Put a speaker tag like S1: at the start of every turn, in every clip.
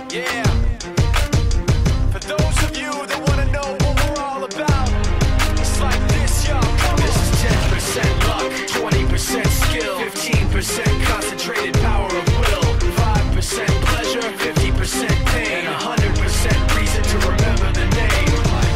S1: Yeah. For those of you that want to know what we're all about, it's like this, y'all. Come on. This is 10% luck, 20% skill, 15% concentrated power of will, 5% pleasure, 50% pain, and 100% reason to remember the name.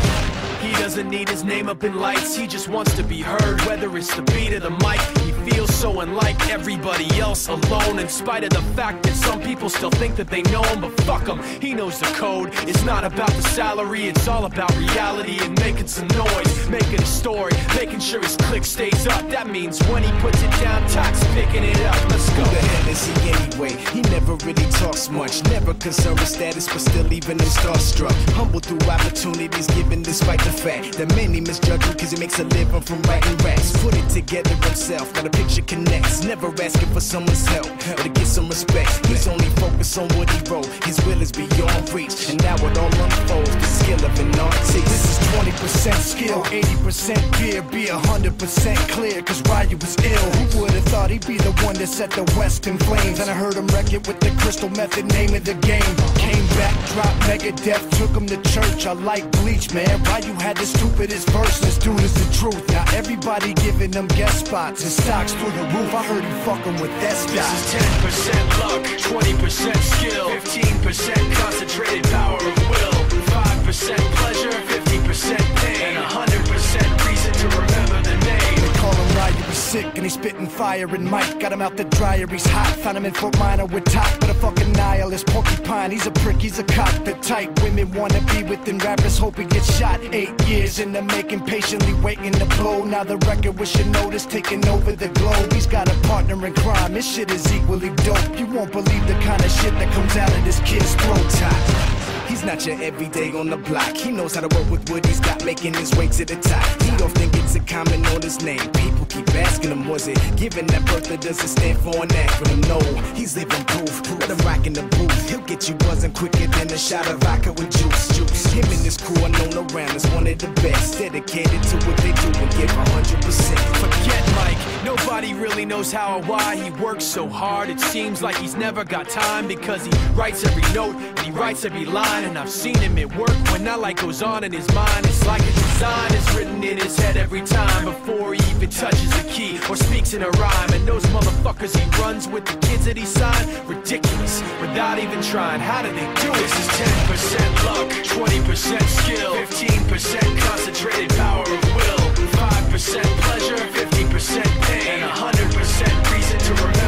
S1: He doesn't need his name up in lights, he just wants to be heard, whether it's the beat of the mic. He feels so unlike everybody else, alone, in spite of the fact that some people still think that they know him, but fuck him, he knows the code. It's not about the salary, it's all about reality and making some noise, making a story, making sure his click stays up. That means when he puts it down, Tox picking it up. Let's go.
S2: Who the hell is he anyway? He never really talks much, never concerned with status, but still leaving him starstruck. Humble through opportunities given despite the fact that many misjudge him cause he makes a living from writing raps. Put it together himself, got a picture connects, never asking for someone's help or to get some respect. He's only focused on what he wrote, his will is beyond reach, and now it all unfolds, the skill of an artist.
S3: This is 20% skill, 80% fear, be 100% clear, cause Ryu was ill. Who would've thought he'd be the one that set the West in flames? And I heard him wreck it with the crystal method, name of the game. Came back, dropped Megadeth, took him to church. I like Bleach, man. Ryu had the stupidest verse, this dude is the truth. Now everybody giving them guest spots and stocks through the roof. I heard he fucking with that stock.
S1: This is 10% luck, 20% skill, 15% concentrated power of will, 5% pleasure, 50% pain, and 100% reason to remember the name.
S3: They call him Ryu, he's sick and he's spitting fire and Mike got him out the dryer, he's hot. Found him in Fort Minor with Top, but a fucking nihilist porcupine. He's a prick, he's a cock. The type women wanna be within, rappers hope he gets shot. 8 years in the making, patiently waiting to blow. Now the record with your notice taking over the globe. He's got a partner in crime, this shit is equally dope. You won't believe the kind of shit that comes out of this kid's throat. Top.
S2: He's not your everyday on the block. He knows how to work with what he's got, making his way to the top. He often gets a comment on his name. People keep asking him, was it given that birth that doesn't stand for an acronym? No, he's living proof. Let him rock in the booth. He'll get you buzzing quicker than a shot of vodka with juice. Him and his crew are known around as one of the best, dedicated to what they do and give 100%.
S1: Forget Mike, nobody really knows how or why he works so hard. It seems like he's never got time because he writes every note and he writes every line. And I've seen him at work when that light goes on in his mind. It's like a design is written in his head every time before he even touches the key or speaks in a rhyme. And those motherfuckers he runs with, the kids that he signed, ridiculous, without even trying. How do they do it? This is 10% luck, 20% skill, 15% concentrated power of will, 5% pleasure, 50% pain, and 100% reason to remember